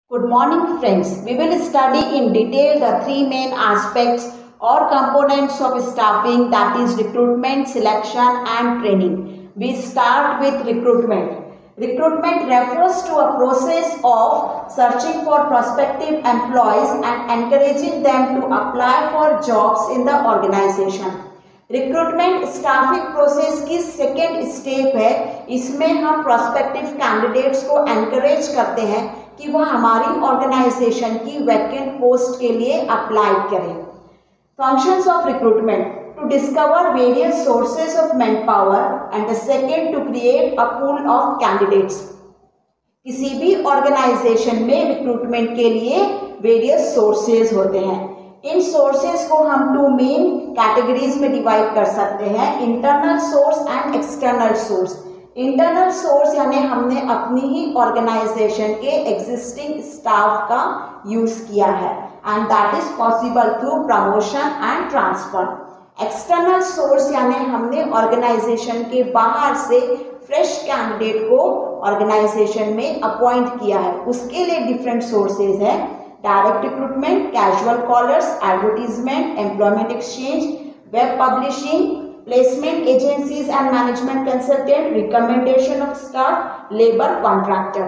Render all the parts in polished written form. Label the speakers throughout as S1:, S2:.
S1: Good morning friends. We will study in detail the three main aspects or components of staffing, that is recruitment, selection and training. We start with recruitment. Recruitment refers to a process of searching for prospective employees and encouraging them to apply for jobs in the organization. Recruitment staffing process की second step है. इसमें हम prospective candidates को encourage करते हैं कि वह हमारी ऑर्गेनाइजेशन की वैकेंट पोस्ट के लिए अप्लाई करें. Functions of recruitment: to discover various sources of manpower and the second to create a pool of candidates. किसी भी ऑर्गेनाइजेशन में रिक्रूटमेंट के लिए वेरियस सोर्सेज होते हैं. इन सोर्सेज को हम टू मेन कैटेगरीज में डिवाइड कर सकते हैं: internal source and external source. Internal source यानी हमने अपनी ही ऑर्गेनाइजेशन के एग्जिस्टिंग स्टाफ का यूज किया है and that is possible through promotion and transfer. External source यानी हमने ऑर्गेनाइजेशन के बाहर से फ्रेश कैंडिडेट को ऑर्गेनाइजेशन में अपॉइंट किया है. उसके लिए डिफरेंट सोर्सेज है: direct recruitment, casual callers, advertisement, employment exchange, web publishing, placement agencies and management consultant, recommendation of staff, labour contractor.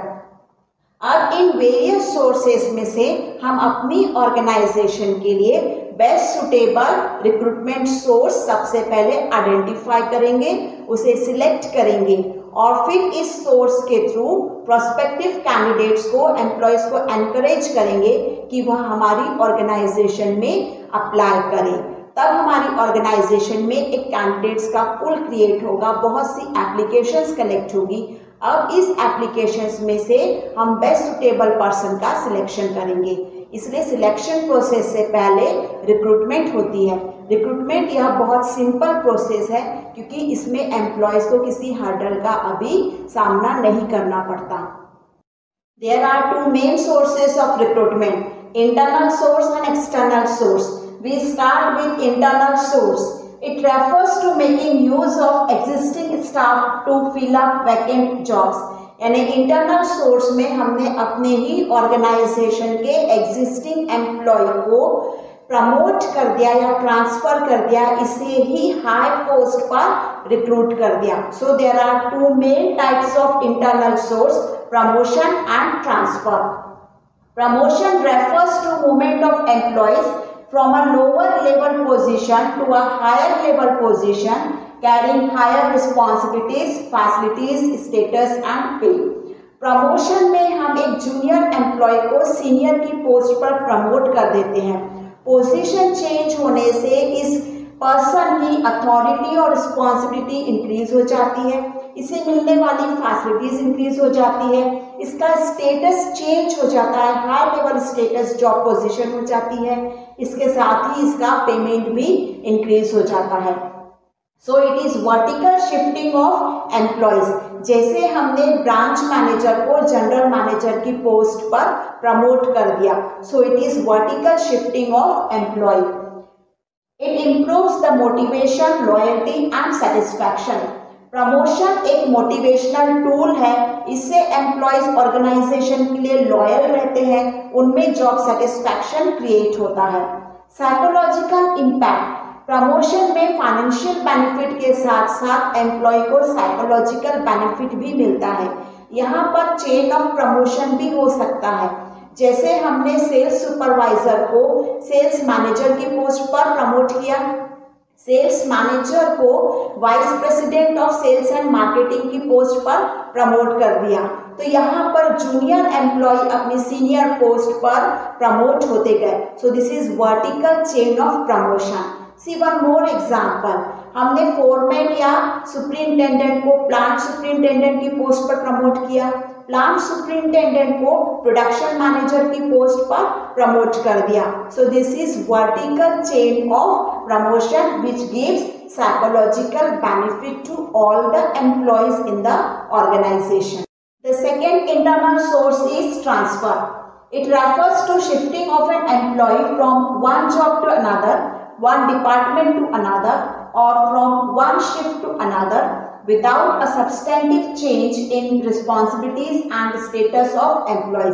S1: अब इन वेरियस सोर्सेस में से हम अपनी ऑर्गेनाइजेशन के लिए बेस्ट सुटेबल रिक्रूटमेंट सोर्स सबसे पहले आइडेंटिफाई करेंगे, उसे सिलेक्ट करेंगे और फिर इस सोर्स के थ्रू प्रोस्पेक्टिव कैंडिडेट्स को, एम्प्लॉयज को एनकरेज करेंगे कि वह हमारी ऑर्गेनाइजेशन में अप्लाई करें. तब हमारी ऑर्गेनाइजेशन में एक कैंडिडेट्स का पूल क्रिएट होगा, बहुत सी एप्लीकेशंस कलेक्ट होगी. अब इस एप्लीकेशंस में से हम बेस्ट सुटेबल पर्सन का सिलेक्शन करेंगे. इसलिए सिलेक्शन प्रोसेस से पहले रिक्रूटमेंट होती है. रिक्रूटमेंट यह बहुत सिंपल प्रोसेस है क्योंकि इसमें एम्प्लॉयज को किसी हर्डल का अभी सामना नहीं करना पड़ता. There are two main sources of recruitment: internal source and external source. We start with internal source. It refers to making use of existing staff to fill up vacant jobs. यानी internal source में हमने अपने ही organization के existing employee को promote कर दिया या ट्रांसफर कर दिया, इसे ही हाई पोस्ट पर रिक्रूट कर दिया. So there are two main types of internal source: promotion and transfer. Promotion refers to movement of employees from a lower level position to a higher level position carrying higher responsibilities, facilities, status and pay. Promotion में हम एक junior employee को senior की post पर promote कर देते हैं. Position change होने से इस पर्सन की अथॉरिटी और रिस्पॉन्सिबिलिटी इंक्रीज हो जाती है, इसे मिलने वाली फैसिलिटीज इंक्रीज हो जाती है, इसका स्टेटस चेंज हो जाता है, high level status job position हो जाती है, इसके साथ ही इसका पेमेंट भी इंक्रीज हो जाता है. So it is vertical shifting of employees. जैसे हमने ब्रांच मैनेजर को जनरल मैनेजर की पोस्ट पर प्रमोट कर दिया, so it is vertical shifting of employee. It improves the motivation, loyalty and satisfaction. Promotion एक मोटिवेशनल टूल है. इससे एम्प्लॉयज ऑर्गेनाइजेशन के लिए लॉयल रहते हैं, उनमें जॉब सेटिस्फैक्शन क्रिएट होता है. साइकोलॉजिकल इम्पैक्ट: प्रमोशन में फाइनेंशियल बेनिफिट के साथ साथ एम्प्लॉय को साइकोलॉजिकल बेनिफिट भी मिलता है. यहाँ पर चेन ऑफ प्रमोशन भी हो सकता है. जैसे हमने सेल्स सुपरवाइजर को सेल्स मैनेजर की पोस्ट पर प्रमोट किया, सेल्स मैनेजर को vice president of sales and marketing की पोस्ट पर प्रमोट कर दिया, तो यहाँ पर जूनियर एम्प्लॉय अपनी सीनियर पोस्ट पर प्रमोट होते गए. So this is vertical chain of promotion. See one more example. हमने फोरमैन या सुपरिंटेंडेंट को प्लांट सुपरिंटेंडेंट की पोस्ट पर प्रमोट किया, प्लांट सुपरिंटेंडेंट को प्रोडक्शन मैनेजर की पोस्ट पर प्रमोट कर दिया. So this is vertical chain of promotion which gives psychological benefit to all the employees in the organization. The second internal source is transfer. It refers to shifting of an employee from one job to another, one department to another or from one shift to another without a substantive change in responsibilities and status of employees.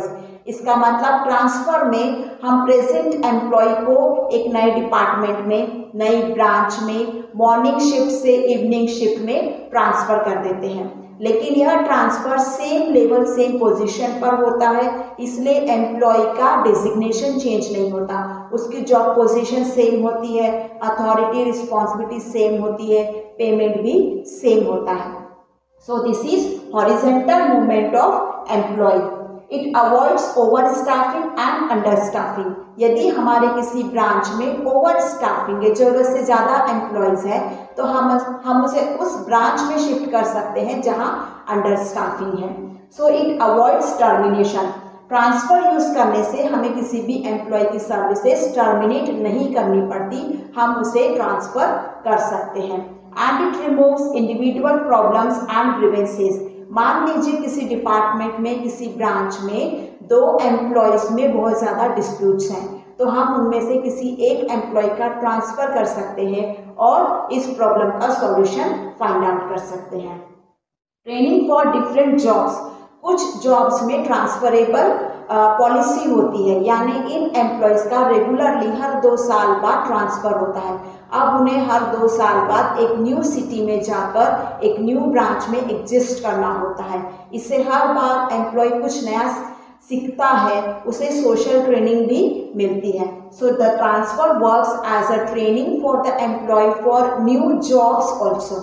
S1: इसका मतलब transfer में हम present employ को एक नए department में, नई branch में, मॉर्निंग शिफ्ट से इवनिंग शिफ्ट में ट्रांसफर कर देते हैं। लेकिन यह transfer same level same position पर होता है, इसलिए एम्प्लॉय का डेजिग्नेशन चेंज नहीं होता, उसकी जॉब पोजीशन सेम होती है, अथॉरिटी रिस्पॉन्सिबिलिटी सेम होती है, पेमेंट भी सेम होता है। So this is horizontal movement of employee. It avoids overstaffing and understaffing. यदि हमारे किसी ब्रांच में ओवर स्टाफिंग है, जरूरत से ज़्यादा एम्प्लॉयज़ है, तो हम उसे उस ब्रांच में शिफ्ट कर सकते हैं जहां अंडर स्टाफिंग है। So it avoids termination. Transfer use करने से हमें किसी भी एम्प्लॉय की सर्विसेज टर्मिनेट नहीं करनी पड़ती, हम उसे ट्रांसफर कर सकते हैं। And it removes individual problems and grievances. मान लीजिए किसी डिपार्टमेंट में, किसी ब्रांच में 2 एम्प्लॉयज में बहुत ज़्यादा डिस्प्यूट्स हैं, तो हम उनमें से किसी एक एम्प्लॉय का ट्रांसफर कर सकते हैं और इस प्रॉब्लम का सॉल्यूशन फाइंड आउट कर सकते हैं। Training for different jobs. कुछ जॉब्स में ट्रांसफरेबल पॉलिसी होती है, यानी इन एम्प्लॉयज़ का रेगुलरली हर 2 साल बाद ट्रांसफ़र होता है। अब उन्हें हर 2 साल बाद एक न्यू सिटी में जाकर एक न्यू ब्रांच में एग्जिस्ट करना होता है। इससे हर बार एम्प्लॉय कुछ नया सीखता है, उसे सोशल ट्रेनिंग भी मिलती है। So the transfer works as a training for the employee for new jobs also.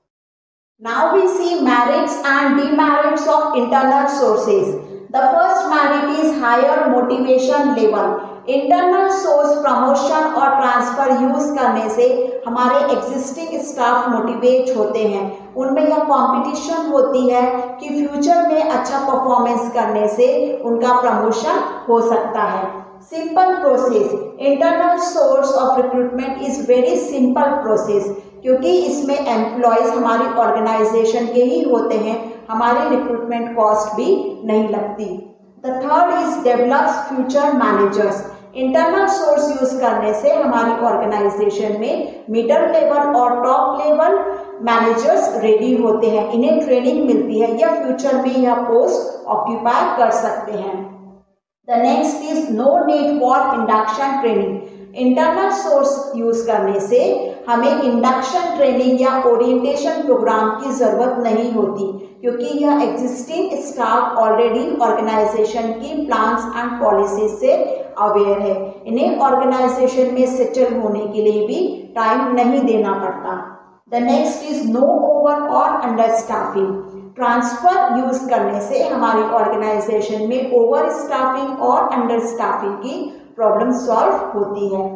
S1: Now we see merits and demerits of internal sources. The first merit is higher motivation level. Internal source promotion और transfer use करने से हमारे existing staff motivate होते हैं, उनमें यह competition होती है कि फ्यूचर में अच्छा परफॉर्मेंस करने से उनका प्रमोशन हो सकता है। Simple process. Internal source of recruitment is very simple process, क्योंकि इसमें एम्प्लॉयज हमारी ऑर्गेनाइजेशन के ही होते हैं, हमारी रिक्रूटमेंट कॉस्ट भी नहीं लगती। The third is develops future managers. Internal source use करने से हमारी ऑर्गेनाइजेशन में मिडल लेवल और टॉप लेवल मैनेजर्स रेडी होते हैं, इन्हें ट्रेनिंग मिलती है, या फ्यूचर में यह पोस्ट ऑक्यूपाई कर सकते हैं। The next is no need for induction training. Internal source use करने से हमें इंडक्शन ट्रेनिंग या ओरिएंटेशन प्रोग्राम की ज़रूरत नहीं होती, क्योंकि यह एग्जिस्टिंग स्टाफ ऑलरेडी ऑर्गेनाइजेशन की प्लान्स एंड पॉलिसी से अवेयर है, इन्हें ऑर्गेनाइजेशन में सेटल होने के लिए भी टाइम नहीं देना पड़ता। The next is no over और अंडर स्टाफिंग। ट्रांसफर यूज करने से हमारी ऑर्गेनाइजेशन में ओवर स्टाफिंग और अंडर स्टाफिंग की प्रॉब्लम सॉल्व होती है।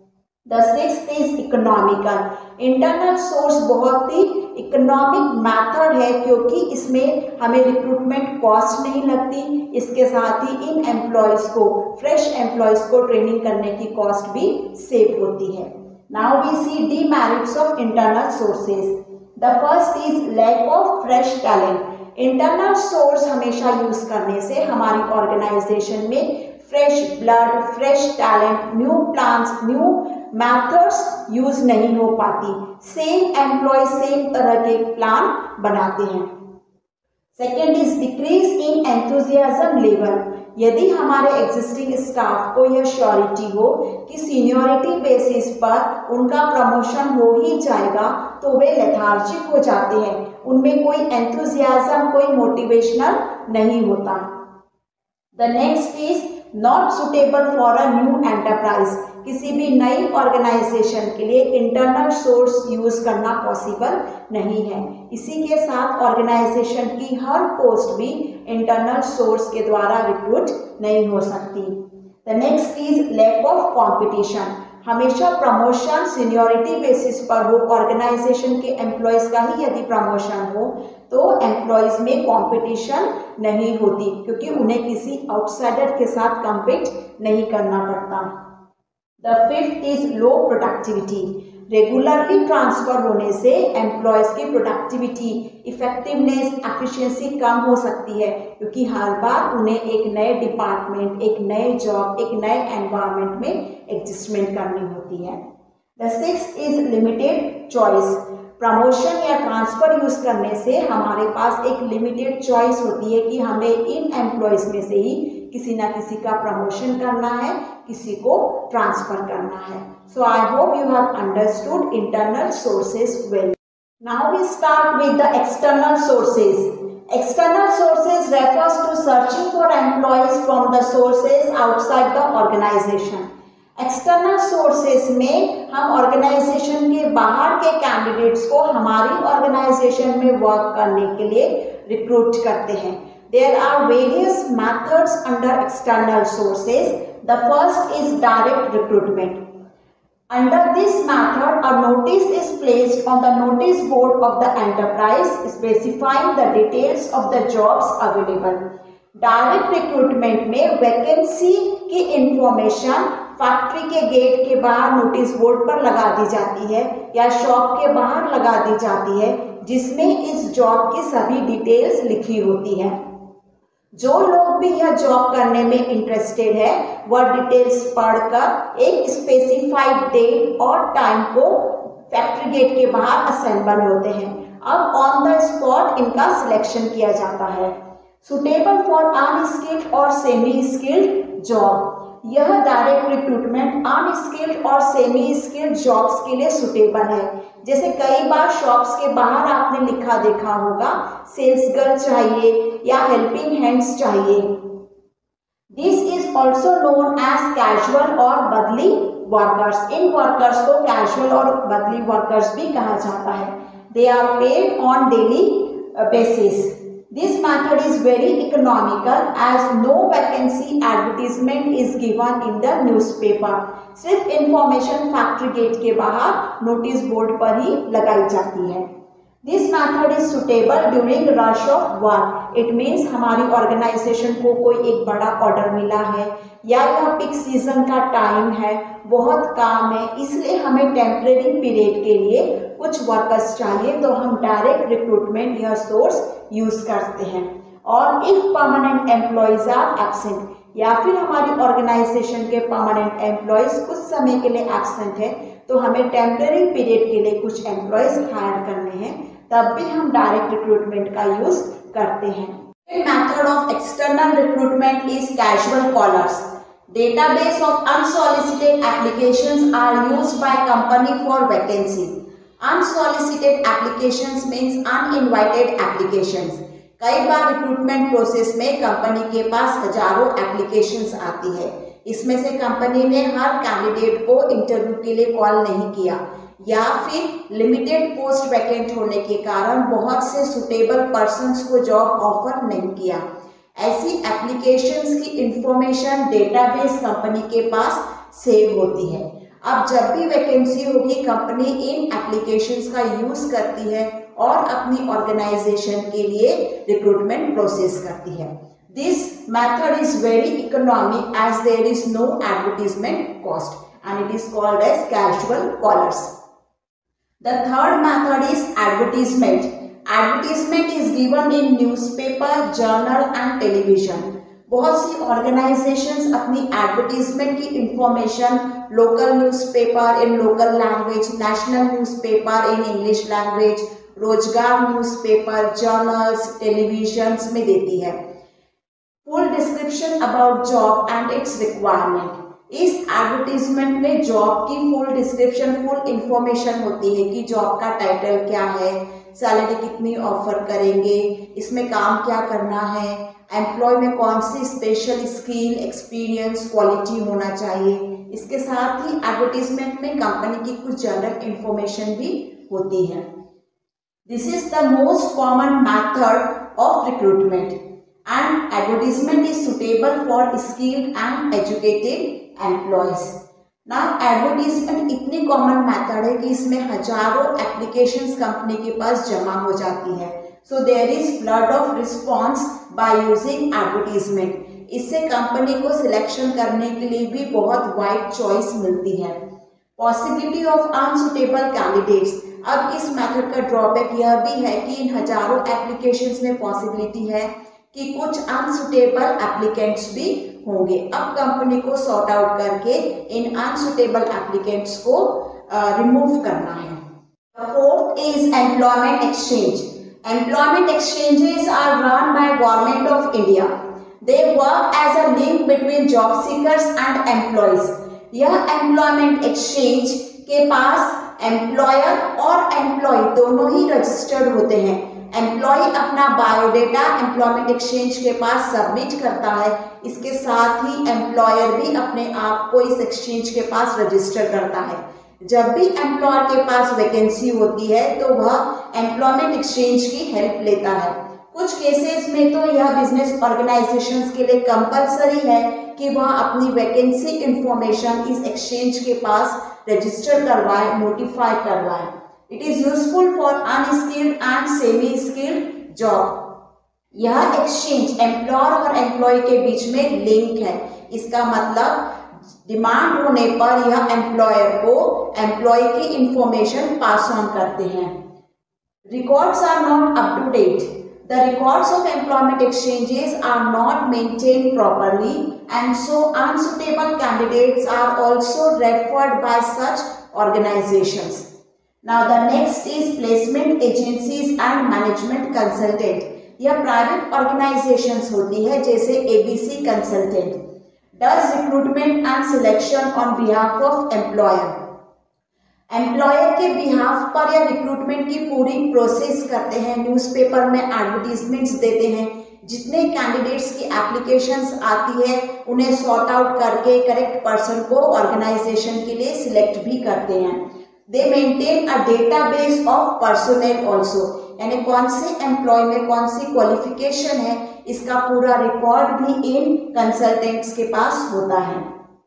S1: The sixth is economical. Internal source बहुत ही इकोनॉमिक मेथड है, क्योंकि इसमें हमें रिक्रूटमेंट कॉस्ट नहीं लगती, इसके साथ ही इन एम्प्लॉयज़ को, फ्रेश एम्प्लॉयज़ को ट्रेनिंग करने की कॉस्ट भी सेव होती है। Now we see demerits of internal sources. The first is lack of fresh talent. Internal source हमेशा यूज करने से हमारी ऑर्गेनाइजेशन में fresh blood, fresh talent, new plans, new methods use नहीं हो पाती। सेम एम्प्लॉय सेम तरह के प्लान बनाते हैं। Second is decrease in enthusiasm level. यदि हमारे एग्जिस्टिंग स्टाफ को यह श्योरिटी हो कि सीनियरिटी बेसिस पर उनका प्रमोशन हो ही जाएगा, तो वे लेथार्जिक हो जाते हैं, उनमें कोई एंथुजियाज्म, कोई मोटिवेशनल नहीं होता। The next is not suitable for a new enterprise. किसी भी नई ऑर्गेनाइजेशन के लिए इंटरनल सोर्स यूज करना पॉसिबल नहीं है। इसी के साथ ऑर्गेनाइजेशन की हर पोस्ट भी इंटरनल सोर्स के द्वारा रिक्रूट नहीं हो सकती। The next is lack of competition. हमेशा प्रमोशन सीनियरिटी बेसिस पर हो, ऑर्गेनाइजेशन के एम्प्लॉयज़ का ही यदि प्रमोशन हो तो एम्प्लॉयज़ में कंपटीशन नहीं होती, क्योंकि उन्हें किसी आउटसाइडर के साथ कम्पीट नहीं करना पड़ता। The fifth is low productivity. Regularly transfer होने से एम्प्लॉयज़ की प्रोडक्टिविटी, इफेक्टिवनेस, एफिशिएंसी कम हो सकती है, क्योंकि हर बार उन्हें एक नए डिपार्टमेंट, एक नए जॉब, एक नए एनवायरनमेंट में एडजस्टमेंट करनी होती है। The sixth is limited choice. Promotion या ट्रांसफर यूज करने से हमारे पास एक लिमिटेड चॉइस होती है कि हमें इन एम्प्लॉयज़ में से ही किसी ना किसी का प्रमोशन करना है, किसी को ट्रांसफर करना है। So I hope you have understood internal sources well. Now we start with the external sources. External sources refers to searching for employees from the sources outside the organization. External sources में हम organization के बाहर के candidates को हमारी organization में work करने के लिए recruit करते हैं। There are various methods under external sources. The first is direct recruitment. Under this method, a notice is placed on the notice board of the enterprise specifying the details of the jobs available. Direct recruitment में vacancy की information factory के gate के बाहर notice board पर लगा दी जाती है या शॉप के बाहर लगा दी जाती है, जिसमें इस जॉब की सभी डिटेल्स लिखी होती है। जो लोग भी यह जॉब करने में इंटरेस्टेड है वह डिटेल्स पढ़कर एक स्पेसिफाइड डेट और टाइम को फैक्ट्री गेट के बाहर असेंबल होते हैं। अब ऑन द स्पॉट इनका सिलेक्शन किया जाता है। सुटेबल फॉर अनस्किल्ड और सेमी स्किल्ड जॉब। यह डायरेक्ट रिक्रूटमेंट अनस्किल्ड और सेमी स्किल्ड जॉब्स के लिए सुटेबल है। जैसे कई बार शॉप्स के बाहर आपने लिखा देखा होगा सेल्स गर्ल चाहिए या हेल्पिंग हैंड्स चाहिए। This is also known as casual और बदली वर्कर्स। इन वर्कर्स को कैजुअल और बदली वर्कर्स भी कहा जाता है। They are paid on daily basis. This method is very economical as no vacancy advertisement is given in the newspaper. सिर्फ इंफॉर्मेशन फैक्ट्री गेट के बाहर नोटिस बोर्ड पर ही लगाई जाती है। This method is suitable during rush of work. It means हमारी organisation को कोई एक बड़ा ऑर्डर मिला है या यह पीक सीजन का टाइम है, बहुत काम है, इसलिए हमें टेम्परेरी पीरियड के लिए कुछ वर्कर्स चाहिए, तो हम डायरेक्ट रिक्रूटमेंट यह सोर्स यूज करते हैं। और if permanent employees are absent, या फिर हमारी ऑर्गेनाइजेशन के परमानेंट एम्प्लॉयज कुछ समय के लिए एब्सेंट है तो हमें टेम्परेरी पीरियड के लिए कुछ एम्प्लॉयज हायर करने हैं, तब भी हम डायरेक्ट रिक्रूटमेंट का यूज करते हैं। Method of external recruitment is casual callers. Database of unsolicited applications are used by company for vacancy. Unsolicited applications means uninvited applications. कई बार रिक्रूटमेंट प्रोसेस में कंपनी के पास हजारों एप्लीकेशंस आती है। इसमें से कंपनी ने हर कैंडिडेट को इंटरव्यू के लिए कॉल नहीं किया या फिर लिमिटेड पोस्ट वैकेंट होने के कारण बहुत से सुटेबल पर्सन्स को जॉब ऑफर नहीं किया। ऐसी एप्लीकेशंस की इंफॉर्मेशन डेटाबेस कंपनी के पास सेव होती है। अब जब भी वैकेंसी होगी कंपनी इन एप्लीकेशंस का यूज करती है और अपनी ऑर्गेनाइजेशन के लिए रिक्रूटमेंट प्रोसेस करती है। This method is very economic as there is no advertisement cost and it is called as casual callers. The third method is advertisement. Advertisement is given in newspaper, journal and television. बहुत सी organisations अपनी advertisement की information local newspaper in local language, national newspaper in English language, रोजगार newspaper, journals, televisions में देती है। Full description about job and its requirement. इस advertisement में जॉब की फुल डिस्क्रिप्शन, फुल इंफॉर्मेशन होती है कि जॉब का टाइटल क्या है, सैलरी कितनी ऑफर करेंगे, इसमें काम क्या करना है, एम्प्लॉय में कौन सी स्पेशल स्किल, एक्सपीरियंस, क्वालिटी होना चाहिए। इसके साथ ही एडवर्टीजमेंट में कंपनी की कुछ जनरल इंफॉर्मेशन भी होती है। This is the most common method of recruitment and advertisement is suitable for skilled and educated employees. ना एडवर्टीजमेंट इतनी कॉमन मेथड है कि इसमें हजारों एप्लीकेशंस कंपनी के पास जमा हो जाती है। So there is flood of response by using advertisement. इससे कंपनी को सिलेक्शन करने के लिए भी बहुत वाइड चॉइस मिलती है। Possibility of unsuitable candidates. अब इस मेथड का ड्रॉबैक यह भी है कि इन हजारों एप्लीकेशंस में पॉसिबिलिटी है कि कुछ अनसुटेबल एप्लीकेंट्स भी होंगे। अब कंपनी को सॉर्ट आउट करके इन अनसुटेबल एप्लीकेंट्स को रिमूव करना है। Fourth is employment exchange. Employment exchanges are run by government of India. They work as a link between job seekers and employees. यह एम्प्लॉयमेंट एक्सचेंज के पास एम्प्लॉयर और एम्प्लॉय दोनों ही रजिस्टर्ड होते हैं। एम्प्लॉय अपना बायोडेटा एम्प्लॉयमेंट एक्सचेंज के पास submit करता है, इसके साथ ही एम्प्लॉयर भी अपने आप को इस एक्सचेंज के पास रजिस्टर करता है। जब भी एम्प्लॉयर के पास वैकेंसी होती है तो वह एम्प्लॉयमेंट एक्सचेंज की हेल्प लेता है। कुछ केसेस में तो यह बिजनेस ऑर्गेनाइजेशंस के लिए कंपलसरी है कि वह अपनी वैकेंसी इंफॉर्मेशन इस एक्सचेंज के पास रजिस्टर करवाए, नोटिफाई करवाए। It is useful for unskilled and semi skilled job. यह एक्सचेंज एम्प्लॉयर और एम्प्लॉय के बीच में लिंक है। इसका मतलब डिमांड होने पर यह एम्प्लॉयर को एम्प्लॉय की इंफॉर्मेशन पास ऑन करते हैं। Records are not up to date. The records of employment exchanges are not maintained properly, and so unsuitable candidates are also referred by such organizations. Now the next is placement agencies and management consultant. यह private organisations होती है जैसे ABC consultant, does recruitment and selection on behalf of employer. Employer के behalf पर या recruitment की पूरी process करते हैं, न्यूज़पेपर में एडवर्टीजमेंट्स देते हैं, जितने कैंडिडेट्स की एप्लीकेशंस आती है उन्हें सॉर्ट आउट करके करेक्ट पर्सन को ऑर्गेनाइजेशन के लिए सिलेक्ट भी करते हैं। They maintain a database of personal also, यानी कौन से एम्प्लॉय में कौन सी क्वालिफिकेशन है इसका पूरा रिकॉर्ड भी इन कंसल्टेंट्स के पास होता है।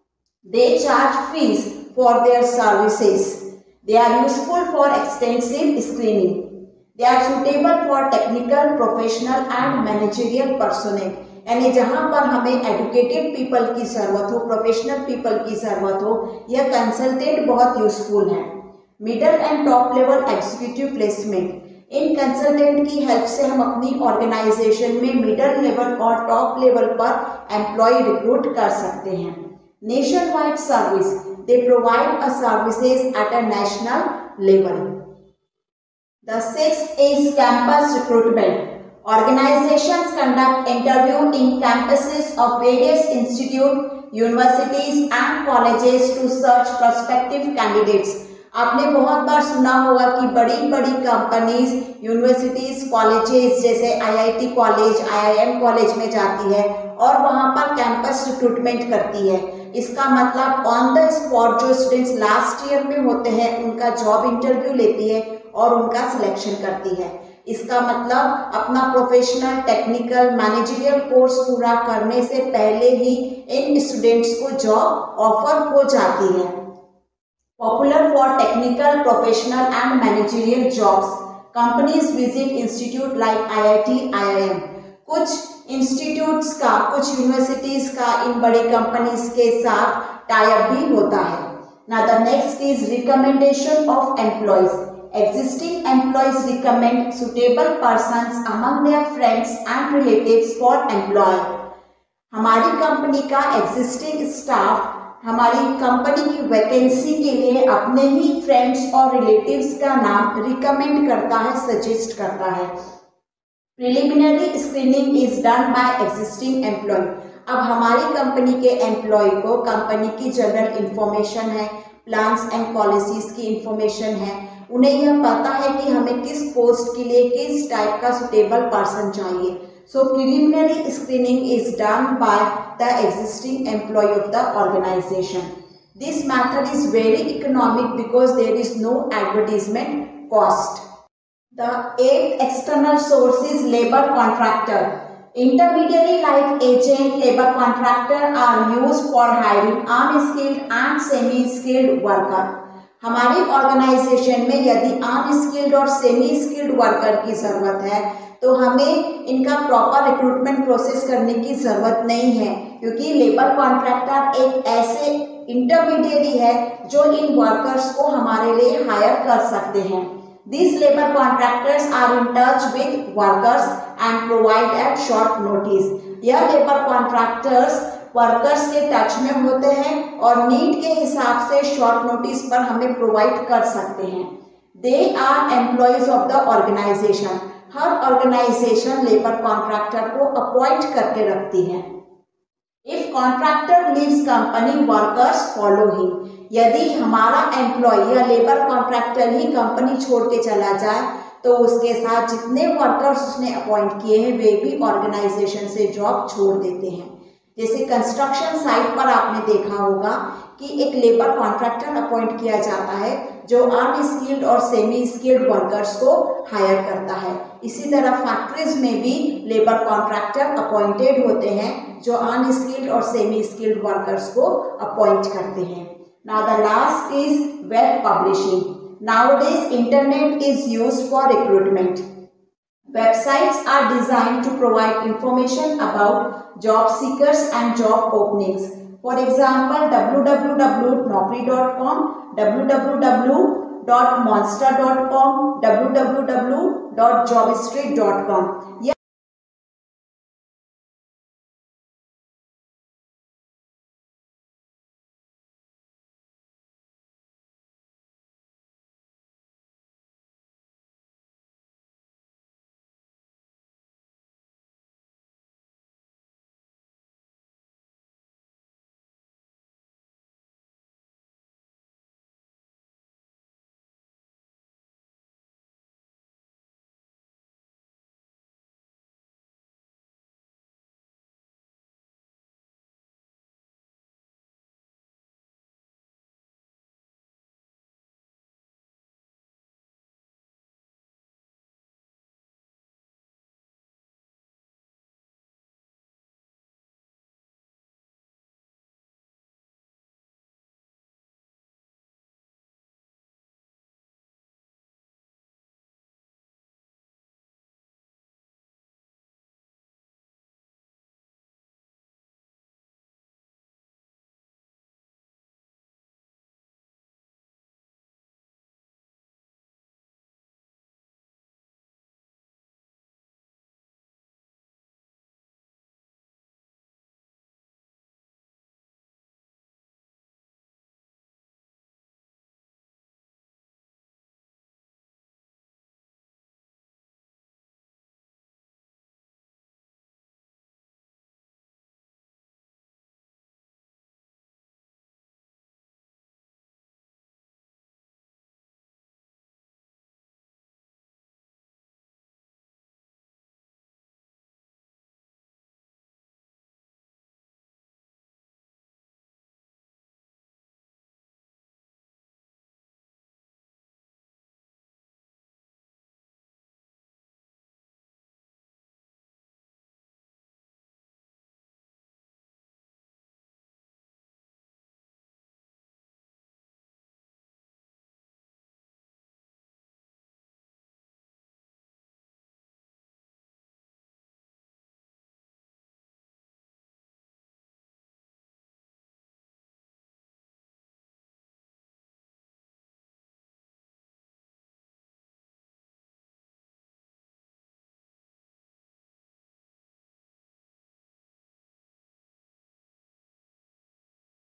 S1: They charge fees for their services. They are useful for extensive screening. They are suitable for technical, professional and managerial personnel. यानी जहाँ पर हमें एजुकेटेड पीपल की ज़रूरत हो, प्रोफेशनल पीपल की ज़रूरत हो, यह कंसल्टेंट बहुत यूजफुल है। Middle and top level executive placement. इन कंसल्टेंट की हेल्प से हम अपनी ऑर्गेनाइजेशन में मिडल लेवल और टॉप लेवल पर एम्प्लॉय रिक्रूट कर सकते हैं। Nationwide service. They provide a services at a national level. The sixth is campus recruitment. Organizations conduct interview in campuses of various institutes, universities and colleges to search prospective candidates. आपने बहुत बार सुना होगा कि बड़ी बड़ी कंपनीज यूनिवर्सिटीज कॉलेजेस जैसे IIT college, IIM college में जाती है और वहाँ पर कैंपस रिक्रूटमेंट करती है। इसका मतलब ऑन द स्पॉट जो स्टूडेंट्स लास्ट ईयर में होते हैं उनका जॉब इंटरव्यू लेती है और उनका सिलेक्शन करती है। इसका मतलब अपना प्रोफेशनल, टेक्निकल, मैनेजरियल कोर्स पूरा करने से पहले ही इन स्टूडेंट्स को जॉब ऑफर हो जाती है। Popular for technical, professional and managerial jobs. Companies visit institute like IIT, IIM। कुछ इंस्टीट्यूट्स का, कुछ यूनिवर्सिटीज का इन बड़ी कंपनीज के साथ टाई अप भी होता है। Now the next is recommendation of employees. Existing employees recommend suitable persons among their friends and relatives for employer. हमारी कंपनी का एग्जिस्टिंग स्टाफ हमारी कंपनी की वैकेंसी के लिए अपने ही फ्रेंड्स और रिलेटिव्स का नाम रिकमेंड करता है, सजेस्ट करता है। Preliminary screening is done by existing employee. अब हमारी कंपनी के एम्प्लॉय को कंपनी की जनरल इंफॉर्मेशन है, प्लान्स एंड पॉलिसीज की इंफॉर्मेशन है, उन्हें यह पता है कि हमें किस पोस्ट के लिए किस टाइप का सुटेबल पर्सन चाहिए। So preliminary screening is done by the existing employee of the organisation. This method is very economic because there is no advertisement cost. The eighth external source is labor contractor. Intermediary like agent, labor contractor are used for hiring unskilled and semi-skilled worker. हमारी organisation में यदि unskilled और semi skilled worker की ज़रूरत है तो हमें इनका प्रॉपर रिक्रूटमेंट प्रोसेस करने की ज़रूरत नहीं है, क्योंकि लेबर कॉन्ट्रैक्टर एक ऐसे इंटरमीडिएरी है जो इन वर्कर्स को हमारे लिए हायर कर सकते हैं। These labor contractors are in touch with workers and provide at short notice. यह लेबर कॉन्ट्रैक्टर्स वर्कर्स के टच में होते हैं और नीड के हिसाब से शॉर्ट नोटिस पर हमें प्रोवाइड कर सकते हैं। They are employees of the organisation. हर ऑर्गेनाइजेशन लेबर कॉन्ट्रैक्टर को अपॉइंट करके रखती है। If contractor leaves company workers follow him, यदि हमारा एम्प्लॉय या लेबर कॉन्ट्रैक्टर ही कंपनी छोड़ के चला जाए तो उसके साथ जितने वर्कर्स उसने अपॉइंट किए हैं वे भी ऑर्गेनाइजेशन से जॉब छोड़ देते हैं। जैसे कंस्ट्रक्शन साइट पर आपने देखा होगा कि एक लेबर कॉन्ट्रैक्टर अपॉइंट किया जाता है जो अनस्किल्ड और सेमी स्किल्ड वर्कर्स को हायर करता है। इसी तरह फैक्ट्रीज में भी लेबर कॉन्ट्रैक्टर अपॉइंटेड होते हैं जो अनस्किल्ड और सेमी स्किल्ड वर्कर्स को अपॉइंट करते हैं। Now the last is web publishing. Nowadays, internet is used for recruitment. Websites are designed to provide information about job seekers and job openings. For example, www.naukri.com, www.monster.com, www.jobstreet.com.